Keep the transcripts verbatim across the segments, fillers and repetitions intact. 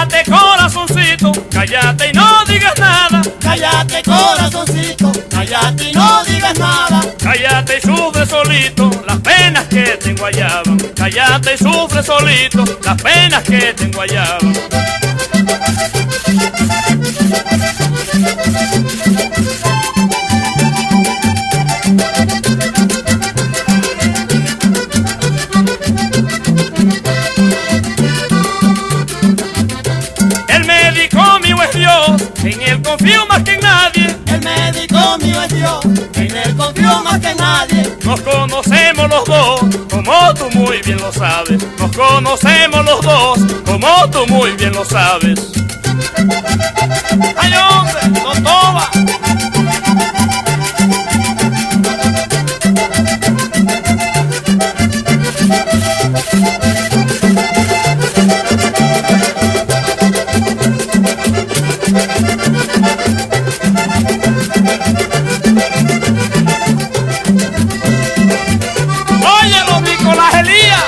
Cállate, corazoncito, cállate y no digas nada. Cállate, corazoncito, cállate y no digas nada. Cállate y sufre solito las penas que tengo allá. Cállate y sufre solito las penas que tengo allá. El médico mío es Dios, en él confío más que en nadie. El médico mío es Dios, en él confío más que en nadie. Nos conocemos los dos, como tú muy bien lo sabes. Nos conocemos los dos, como tú muy bien lo sabes. ¡Ay, hombre! ¡No toma! ¡Óyelo, Nicolás Elías!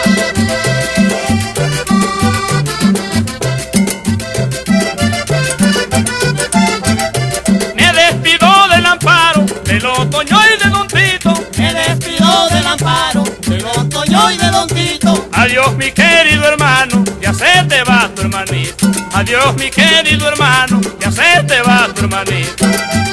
Me despido del amparo, del otoño y de Don Tito. Me despido del amparo, del otoño y de Don Tito. Adiós, mi querido hermano, ya se te va tu hermanito. Adiós, mi querido hermano, ya se te va tu hermanito.